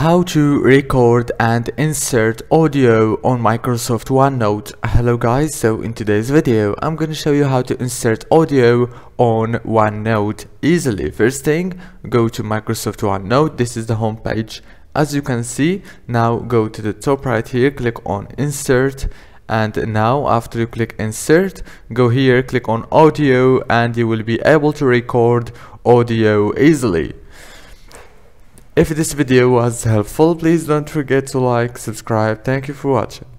How to record and insert audio on Microsoft OneNote. Hello guys, so in today's video I'm going to show you how to insert audio on OneNote easily. First thing, go to Microsoft OneNote. This is the home page. As you can see, now go to the top right here, click on insert, and now after you click insert, go here, click on audio, and you will be able to record audio easily. If this video was helpful, please don't forget to like, subscribe. Thank you for watching.